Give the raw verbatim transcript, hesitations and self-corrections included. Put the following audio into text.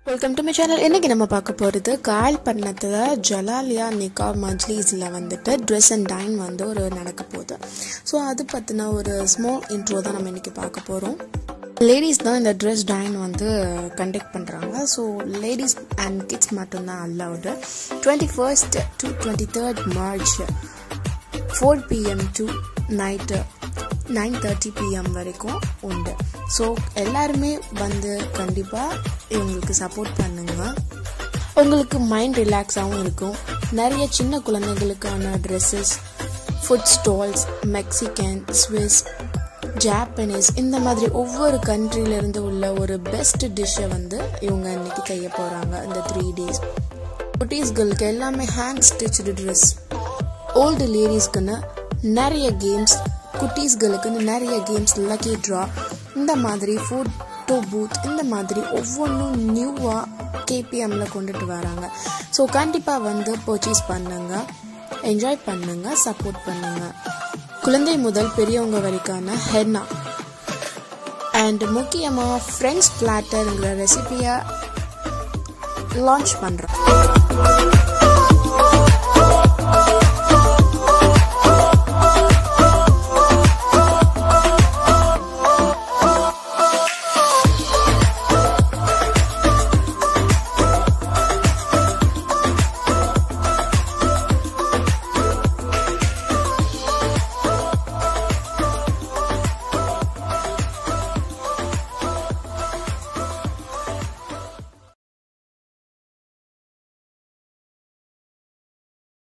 Welcome to my channel. இன்றைக்கி நம்ம பார்க்க போகிறது காயல்பட்டினத்தில் ஜலாலியா நிக்கா மஜ்லிஸில் வந்துட்டு ட்ரெஸ் அண்ட் டைன் வந்து ஒரு நடக்க போகுது. ஸோ அது பற்றின ஒரு ஸ்மால் இன்ட்ரோ தான் நம்ம இன்றைக்கி பார்க்க போகிறோம். லேடிஸ் தான் இந்த ட்ரெஸ் டைன் வந்து கண்டக்ட் பண்ணுறாங்க. ஸோ லேடிஸ் அண்ட் கிட்ஸ் மட்டும்தான் allowed. Twenty first to twenty third March four PM to night nine thirty PM வரைக்கும் உண்டு. ஸோ எல்லாருமே வந்து கண்டிப்பாக இவங்களுக்கு சப்போர்ட் பண்ணுங்க. உங்களுக்கு மைண்ட் ரிலாக்ஸாகவும் இருக்கும். நிறைய சின்ன குழந்தைகளுக்கான dresses, food stalls, Mexican, Swiss, Japanese, இந்த மாதிரி ஒவ்வொரு கண்ட்ரியிலேருந்து உள்ள ஒரு பெஸ்ட் டிஷ்ஷை வந்து இவங்க இன்னைக்கு செய்ய போகிறாங்க. இந்த த்ரீ டேஸ் குட்டீஸ்களுக்கு எல்லாமே ஹேண்ட் ஸ்டிச்டு ட்ரெஸ், ஓல்டு லேடிஸ்க்குன்னு நிறைய கேம்ஸ், குட்டீஸ்களுக்குன்னு நிறைய கேம்ஸ், லக்கி ட்ரா, இந்த மாதிரி ஃபோட்டோ பூத், இந்த மாதிரி ஒவ்வொன்றும் நியூவாக கேபிஎம்மில் கொண்டுட்டு வராங்க. ஸோ கண்டிப்பாக வந்து பர்ச்சேஸ் பண்ணுங்க, என்ஜாய் பண்ணுங்க, சப்போர்ட் பண்ணுங்க. குழந்தை முதல் பெரியவங்க வரைக்கான ஹென்னா அண்ட் முக்கியமாக ஃப்ரெண்ட்ஸ் பிளாட்டருங்கிற ரெசிபியை லான்ச் பண்ணுறோம்.